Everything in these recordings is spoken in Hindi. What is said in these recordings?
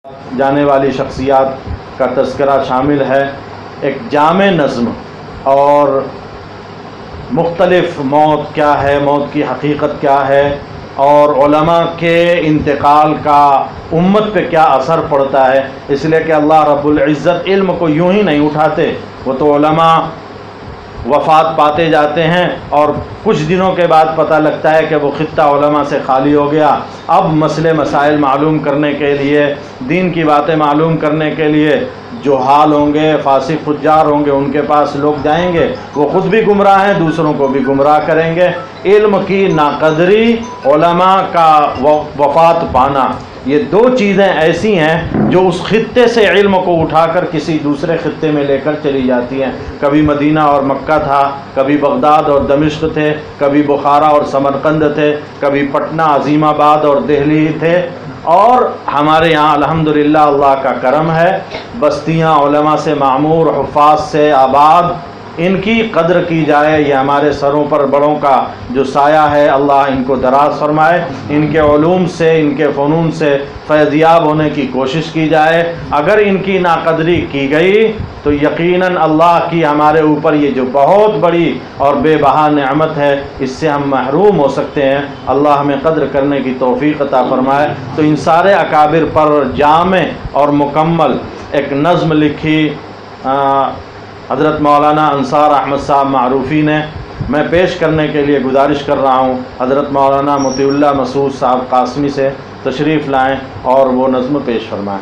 जाने वाली शख्सियात का तज़किरा शामिल है। एक जामे नज़्म और मुख्तलिफ़ मौत क्या है, मौत की हकीकत क्या है और उलमा के इंतकाल का उम्मत पे क्या असर पड़ता है। इसलिए कि अल्लाह रब्बुल इज़्ज़त इल्म को यूं ही नहीं उठाते, वो तो उलमा वफ़ात पाते जाते हैं और कुछ दिनों के बाद पता लगता है कि वो खित्ता उलमा से खाली हो गया। अब मसले मसाइल मालूम करने के लिए, दीन की बातें मालूम करने के लिए जो हाल होंगे, फासिक फुज्जार होंगे, उनके पास लोग जाएंगे, वो ख़ुद भी गुमराह हैं, दूसरों को भी गुमराह करेंगे। इल्म की नाक़दरी, उलमा का वफ़ात पाना, ये दो चीज़ें ऐसी हैं जो उस खित्ते से इल्म को उठाकर किसी दूसरे खित्ते में लेकर चली जाती हैं। कभी मदीना और मक्का था, कभी बगदाद और दमिश्क थे, कभी बुखारा और समरकंद थे, कभी पटना, अज़ीमाबाद और दिल्ली थे। और हमारे यहाँ अल्हम्दुलिल्लाह अल्लाह का करम है, बस्तियाँ उलमा से मामूर, हुफ़ाज़ से आबाद, इनकी कद्र की जाए। ये हमारे सरों पर बड़ों का जो साया है, अल्लाह इनको दराज फरमाए। इनके उलूम से, इनके फ़नून से फैज़याब होने की कोशिश की जाए। अगर इनकी नाक़दरी की गई तो यकीनन अल्लाह की हमारे ऊपर ये जो बहुत बड़ी और बेबहा नेमत है, इससे हम महरूम हो सकते हैं। अल्लाह हमें कद्र करने की तौफ़ीक़ अता फ़रमाए। तो इन सारे अकाबिर पर जामे और मुकम्मल एक नज़्म लिखी हज़रत मौलाना अंसार अहमद साहब मारूफ़ी ने, मैं पेश करने के लिए गुजारिश कर रहा हूँ हज़रत मौलाना मोतीउल्लाह मसूद साहब कासमी से तशरीफ़ लाएँ और वो नज़्म पेश फरमाएँ।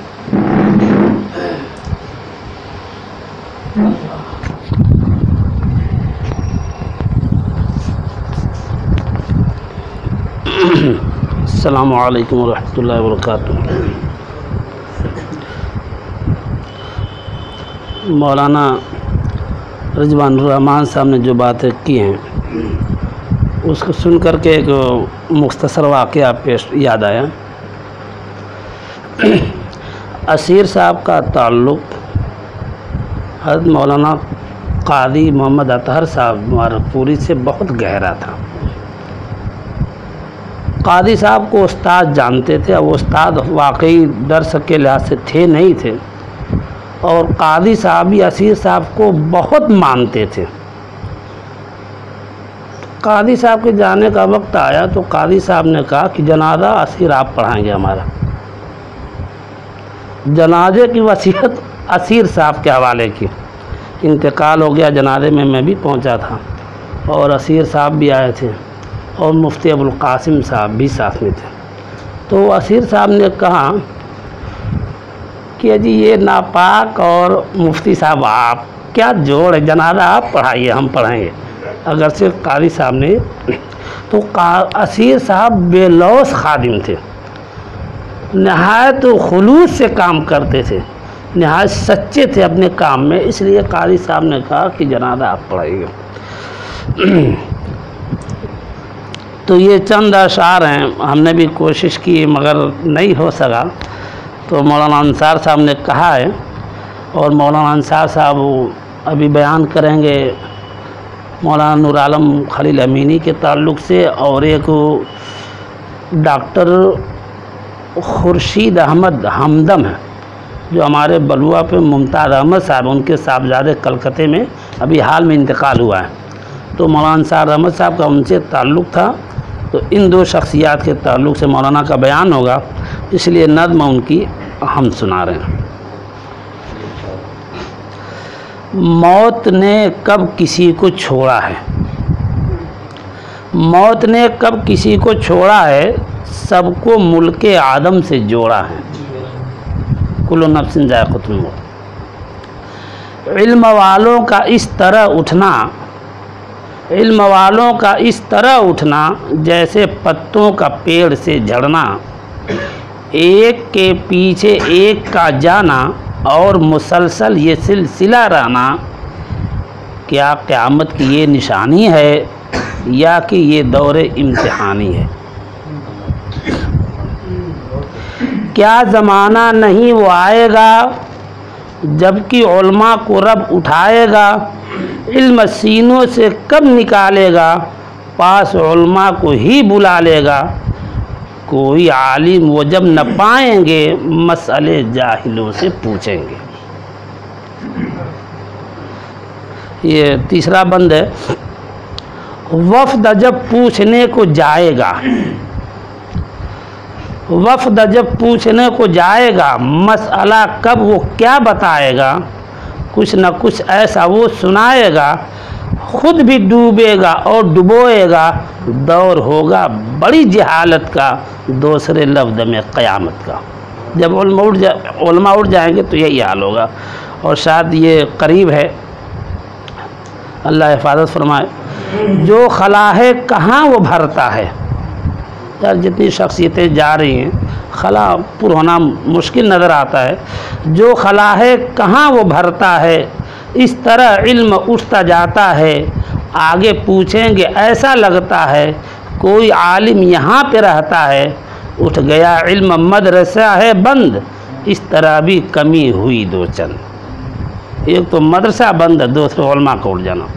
अस्सलामु अलैकुम वरहमतुल्लाहि वबरकातुहू। मौलाना रिजवानुर रहमान साहब ने जो बातें की हैं उसको सुन कर के एक मुख्तसर वाक़या पेश याद आया। असीर साहब का ताल्लुक़ हज़रत मौलाना क़ादी मोहम्मद अतहर साहब मारकपुरी से बहुत गहरा था। क़ादी साहब को उस्ताद जानते थे, अब उस्ताद वाकई दर्स के लिहाज से थे नहीं थे, और क़ादी साहब भी असीर साहब को बहुत मानते थे। क़ादी साहब के जाने का वक्त आया तो क़ादी साहब ने कहा कि जनाजा असीर आप पढ़ाएंगे हमारा। जनाजे की वसीयत असीर साहब के हवाले की। इंतकाल हो गया, जनाजे में मैं भी पहुंचा था और असीर साहब भी आए थे और मुफ्ती अबुल कासिम साहब भी साथ में थे। तो असीर साहब ने कहा कि जी ये नापाक और मुफ्ती साहब आप, क्या जोड़ है, जनाजा आप पढ़ाइए हम पढ़ाएंगे। अगर से क़ादी साहब ने तो असीर साहब बेलौस खादिम थे, नहायत खुलूस से काम करते थे, नहायत सच्चे थे अपने काम में। इसलिए क़ादी साहब ने कहा कि जनाजा आप पढ़ाइए। तो ये चंद अशार हैं, हमने भी कोशिश की मगर नहीं हो सका। तो मौलाना अंसार साहब ने कहा है और मौलाना अंसार साहब अभी बयान करेंगे मौलाना नूर आलम खलील अमीनी के ताल्लुक़ से, और एक डॉक्टर खुर्शीद अहमद हमदम है जो हमारे बलुआ पे मुमताज़ अहमद साहब, उनके साहबजादे कलकत्ते में अभी हाल में इंतकाल हुआ है। तो मौलाना अंसार अहमद साहब का उनसे ताल्लुक़ था। तो इन दो शख्सियात के ताल्लुक़ से मौलाना का बयान होगा, इसलिए नज़्म उनकी हम सुना रहे हैं। मौत ने कब किसी को छोड़ा है, मौत ने कब किसी को छोड़ा है, सबको मुल्के आदम से जोड़ा है। कुल्लु नफ्सिन ज़ाइक़तुल मौत। इल्म वालों का इस तरह उठना, इल्म वालों का इस तरह उठना जैसे पत्तों का पेड़ से झड़ना, एक के पीछे एक का जाना और मुसलसल ये सिलसिला रहना, क्या क़यामत की ये निशानी है या कि ये दौरे इम्तिहानी है। क्या ज़माना नहीं वो आएगा जबकि उलमा को रब उठाएगा, इल्म सीनों से कब निकालेगा, पास उलमा को ही बुला लेगा। कोई आलिम वो जब न पाएंगे मसले जाहिलों से पूछेंगे। ये तीसरा बंद है। वफ़द जब पूछने को जाएगा, वफ़द जब पूछने को जाएगा, मसला कब वो क्या बताएगा, कुछ न कुछ ऐसा वो सुनाएगा, खुद भी डूबेगा और डुबोएगा, दौर होगा बड़ी जहालत का, दूसरे लफ्ज़ में क़यामत का। जब उलमा उठ जाएंगे तो यही हाल होगा। और शायद ये करीब है, अल्लाह हिफाजत फरमाए। जो खला है कहाँ वो भरता है। यार जितनी शख्सियतें जा रही हैं, खला पुर होना मुश्किल नज़र आता है। जो खला है कहाँ वो भरता है, इस तरह इल्म उठता जाता है, आगे पूछेंगे ऐसा लगता है, कोई आलिम यहाँ पे रहता है, उठ गया इल्म मदरसा है बंद, इस तरह भी कमी हुई दो चंद। एक तो मदरसा बंद है, दूसरे उलमा को उठ जाना।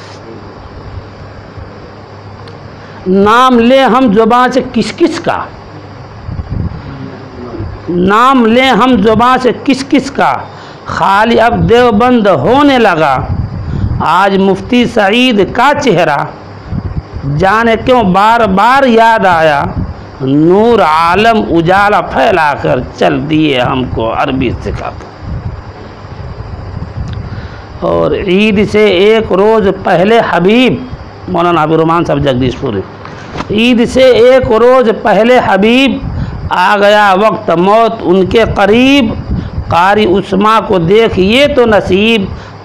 नाम ले हम ज़ुबान से किस किस का, नाम ले हम ज़ुबान से किस किस का, खाली अब देवबंद होने लगा, आज मुफ्ती सईद का चेहरा, जाने क्यों बार बार याद आया, नूर आलम उजाला फैलाकर चल दिए हमको अरबी सिखाते। और ईद से एक रोज़ पहले हबीब, मौलाना हबीब रहमान साहब जगदीशपुरी, ईद से एक रोज़ पहले हबीब, आ गया वक्त मौत उनके करीब, कारी उस्मा को देखिए तो नसीब,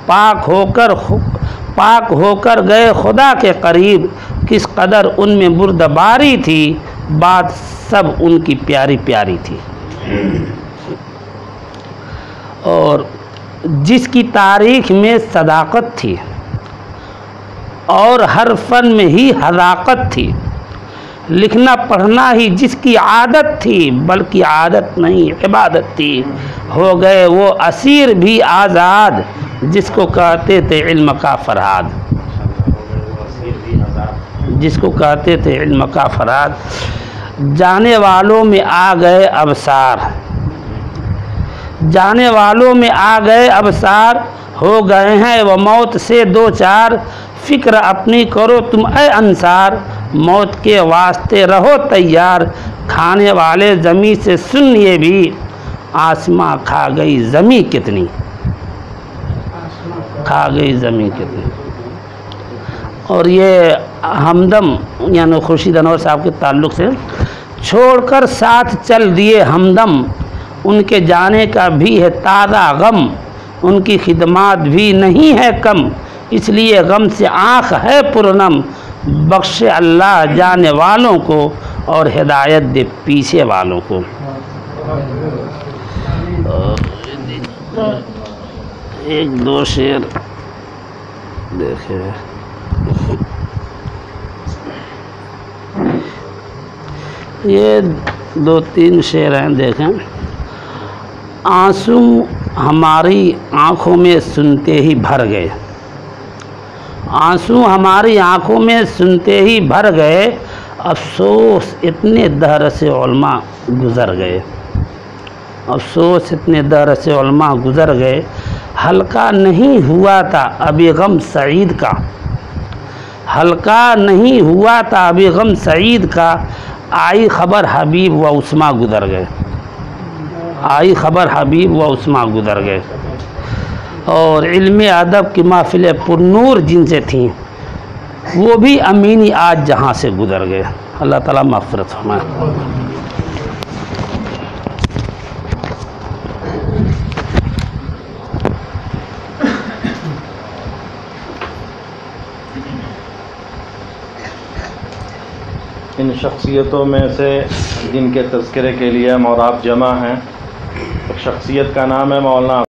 पाक होकर गए खुदा के करीब, किस कदर उनमें बुर्दबारी थी, बात सब उनकी प्यारी प्यारी थी। और जिसकी तारीख में सदाकत थी और हर फन में ही हदाकत थी, लिखना पढ़ना ही जिसकी आदत थी, बल्कि आदत नहीं इबादत थी, हो गए वो असीर भी आज़ाद, जिसको कहते थे इल्म का फरहाद, जिसको कहते थे इल्म का फरहाद। जाने वालों में आ गए अबसार, जाने वालों में आ गए अबसार, हो गए हैं वह मौत से दो चार, फ़िक्र अपनी करो तुम ए अंसार, मौत के वास्ते रहो तैयार, खाने वाले ज़मी से सुनिए भी, आसमां खा गई ज़मी कितनी, खा गई ज़मी कितनी। और ये हमदम यानी खुर्शीद अनवर साहब के ताल्लुक़ से, छोड़कर साथ चल दिए हमदम, उनके जाने का भी है ताज़ा गम, उनकी खिदमात भी नहीं है कम, इसलिए गम से आँख है पुरनम, बख्शे अल्लाह जाने वालों को और हिदायत दे पीछे वालों को। एक दो शेर देखे, ये दो तीन शेर हैं, देखें। आंसू हमारी आँखों में सुनते ही भर गए, आंसू हमारी आँखों में सुनते ही भर गए, अफसोस इतने दहर से उलमा गुज़र गए, अफसोस इतने दहर से उलमा गुज़र गए, हल्का नहीं हुआ था अभी गम सईद का, हल्का नहीं हुआ था अभी गम सईद का, आई खबर हबीब व उस्मा गुज़र गए, आई खबर हबीब व उस्मा गुज़र गए। और इल्म अदब की महफिल पुरनूर जिनसे थीं, वो भी अमीनी आज जहाँ से गुज़र गए। अल्लाह ताला मग़फ़िरत फरमाए। इन शख्सियतों में से जिनके तज़किरे के लिए हम और आप जमा हैं, शख्सियत का नाम है मौलाना